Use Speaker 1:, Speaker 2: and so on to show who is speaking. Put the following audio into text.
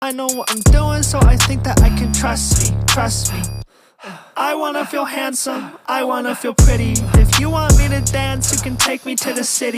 Speaker 1: I know what I'm doing, so I think that I can trust me, trust me. I wanna feel handsome, I wanna feel pretty. If you want me to dance, you can take me to the city.